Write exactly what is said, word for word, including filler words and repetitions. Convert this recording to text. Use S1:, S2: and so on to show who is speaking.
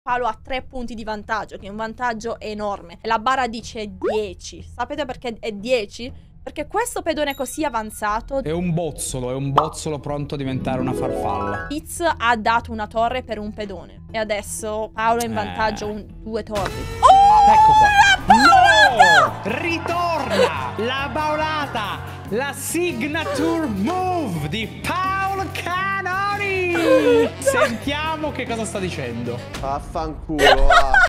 S1: Paolo ha tre punti di vantaggio, che è un vantaggio enorme. E la barra dice dieci. Sapete perché è dieci? Perché questo pedone così avanzato
S2: è un bozzolo, è un bozzolo pronto a diventare una farfalla.
S1: Fitz ha dato una torre per un pedone. E adesso Paolo è in vantaggio
S2: Eh.
S1: un, due torri. Oh!
S2: Ecco qua.
S1: La
S2: No! Ritorna la baulata, la signature move di Paolo Canoni. Sentiamo che cosa sta dicendo.
S3: Vaffanculo, va.